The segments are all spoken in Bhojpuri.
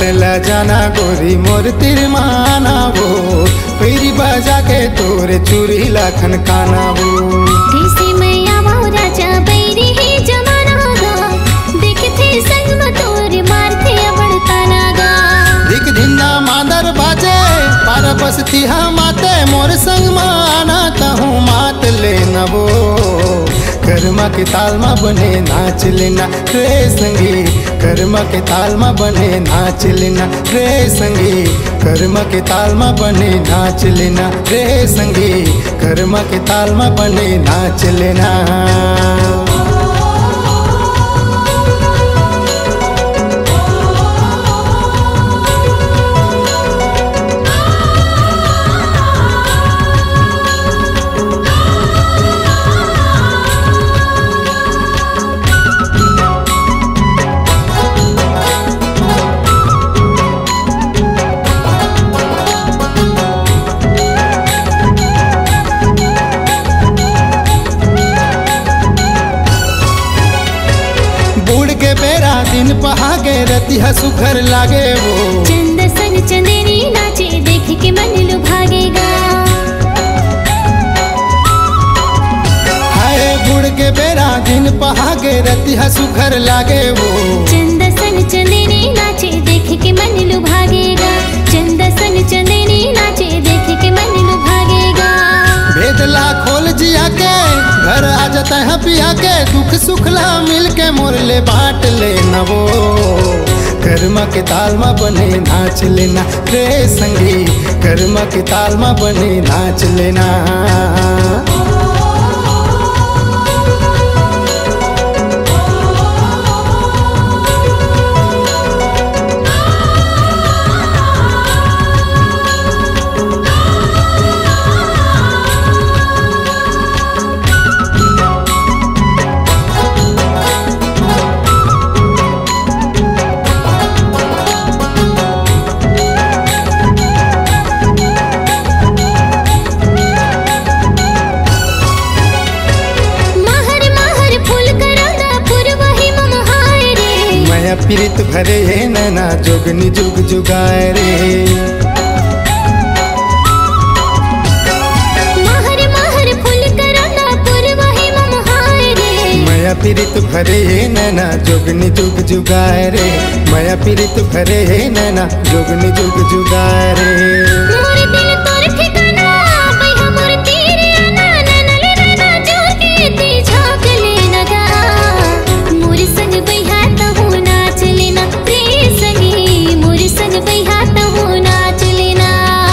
ला जाना गोरी मोर तिरमाना वो पैरी बजा के तोरे चूरी लाखन काना वो कैसे मैं आवा राजा बैरी ही जमाना गा देखते संग में तोरे मारते बढ़ता ना गा दिख धिन्ना मादर बाजे पार बसती हम आते मोर संग माना कहूँ मात लेना वो कर्मा के ताल में बने नाच लेना रे संगी कर्मा के ताल में बने नाच लेना रे संगी कर्मा के ताल में बने नाच लेना रे संगी कर्मा के ताल में बने नाच लेना। दिन पहागे रतिहा सुखर लागे वो चंद सन चंदेरी नाचे देख के मन लुभागेगा हाय बुढ़ के बेरा दिन पहागे रतिहा सुखर लागे वो चंद सन चंदेरी नाचे देख के मन लुभागेगा चंद सन चंदेरी नाचे देख के मन लुभागेगा भेदला खोल जिया के घर आ जाता है पिया के दुख सुखला मिल के मोरले बांट लेना वो कर्मा के ताल में बने नाच लेना रे संगी कर्मा के ताल में बने नाच लेना। पीरित भरे है नैना जोगनी जुग जुगाए रे महर महर फूल करना पुरवाही ममहाय रे माया पीरित भरे है नैना जोगनी जुग जुगाए रे माया पीरित भरे है नैना जोगनी जुग जुगाए रे मोर दिल तोर ठिकाना भई हमर तेरे आना ननले नैना जोर के ती झांक लेना गा मोर संग बइहा तहु नाच लेना रे संगी मोर संग बइहा तहु नाच लेना।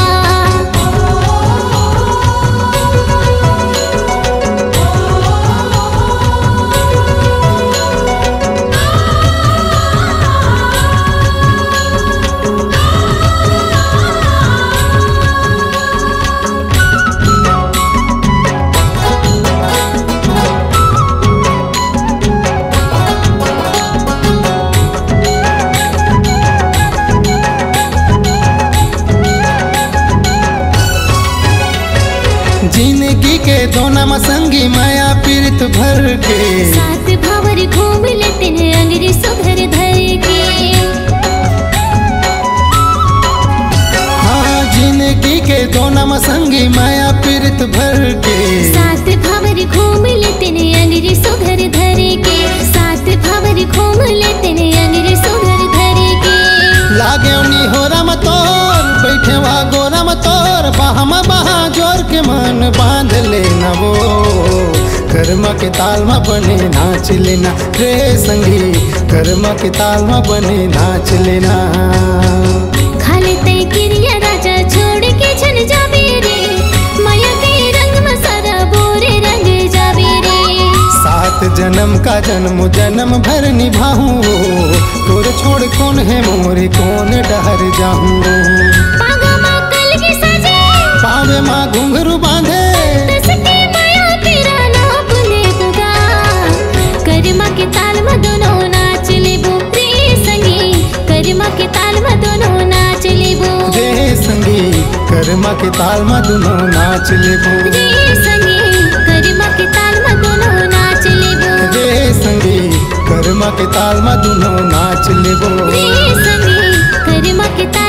जिंदगी के दोना मसंगी माया पीरित भर के साथ भावर घूम लेते हैं अंग्रेज सुधर धर के हाँ जिंदगी के दोना मसंगी माया पीरित भर के साथ भावर घूम लेते हैं अंग्रेज सुधर धर के साथ भावर घूम लेते हैं अंग्रेज सुधर धर के लागे उनी हो राम तोर बैठे वा गोरम तोर बाहमा बहा जोर के मन बांध लेना वो कर्मा के ताल में बने नाच लेना रे संगी कर्मा के ताल में बने नाच लेना। खाले तय क्रिया राजा छोड़ के छन जाबे रे माया के रंग में सारा बोरे रंग जाबे रे सात जन्म का जन्म जन्म भर निभाऊं तोर छोड़ कौन है मोरे कौन डहर जाऊं पागा माँ कल की सजे पावे माँ घुंघरू बांधे तसके माया तेरा ना भूले बुगा कर्मा के ताल में दोनों नाच लेबो रे संगी कर्मा के ताल में दोनों नाच लेबो रे संगी कर्मा के ताल में दोनों नाच लेबो रे संगी कर्मा के ताल में दोनों नाच लेबो रे संगी कर्मा के ताल में दोनों नाच लेबो रे संगी प्रेम के